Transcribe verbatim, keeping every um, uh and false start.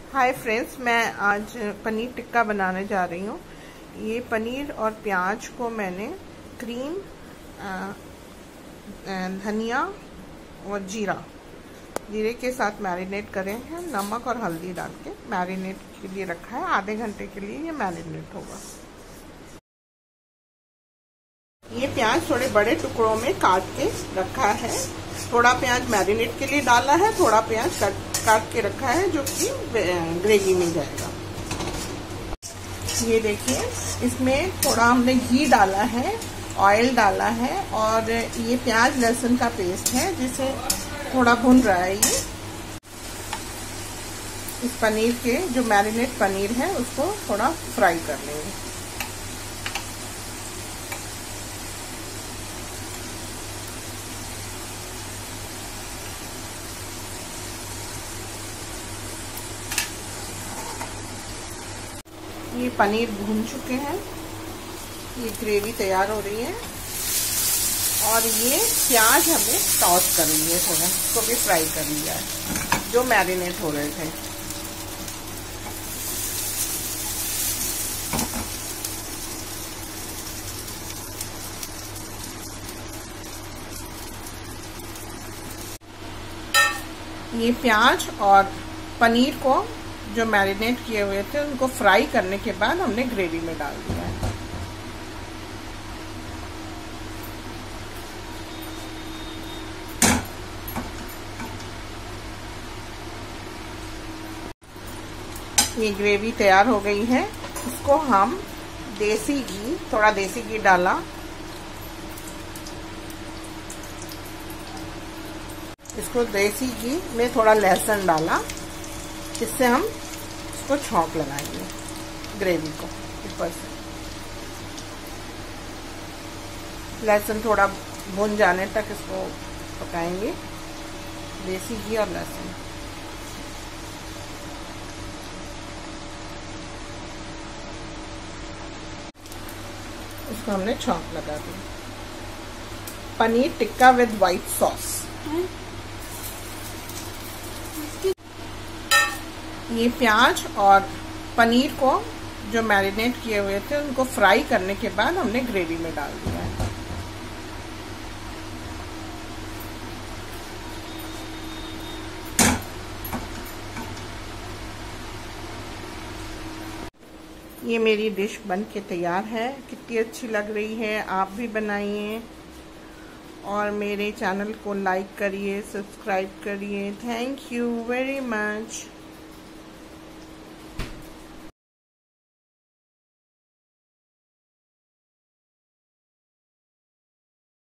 Hi friends, मैं आज पनीर टिक्का बनाने जा रही हूँ। ये पनीर और प्याज को मैंने क्रीम, धनिया और जीरा जीरे के साथ मैरिनेट करे हैं। नमक और हल्दी डाल के मैरिनेट के लिए रखा है। आधे घंटे के लिए ये मैरिनेट होगा। ये प्याज थोड़े बड़े टुकड़ों में काट के रखा है। थोड़ा प्याज मैरिनेट के लिए डाला है, थोड़ा प्याज काट काट के रखा है जो कि ग्रेवी में जाएगा। ये देखिए, इसमें थोड़ा हमने घी डाला है, ऑयल डाला है और ये प्याज लहसुन का पेस्ट है जिसे थोड़ा भून रहा है। ये इस पनीर के जो मैरिनेट पनीर है उसको थोड़ा फ्राई कर लेंगे। ये पनीर भून चुके हैं, ये ग्रेवी तैयार हो रही है और ये प्याज हमें टॉस कर लिए, थोड़ा इसको भी फ्राई कर लिया है जो मैरिनेट हो रहे थे। ये प्याज और पनीर को जो मैरिनेट किए हुए थे उनको फ्राई करने के बाद हमने ग्रेवी में डाल दिया है। ये ग्रेवी तैयार हो गई है। इसको हम देसी घी, थोड़ा देसी घी डाला, इसको देसी घी में थोड़ा लहसुन डाला, इससे हम इसको छौंक लगाएंगे ग्रेवी को ऊपर से। लहसुन थोड़ा भून जाने तक इसको पकाएंगे, देसी घी और लहसुन। इसको हमने छौंक लगा दी। Paneer tikka with white sauce. ये प्याज और पनीर को जो मैरिनेट किए हुए थे उनको फ्राई करने के बाद हमने ग्रेवी में डाल दिया है। ये मेरी डिश बन के तैयार है। कितनी अच्छी लग रही है, आप भी बनाइए और मेरे चैनल को लाइक करिए, सब्सक्राइब करिए। Thank you very much.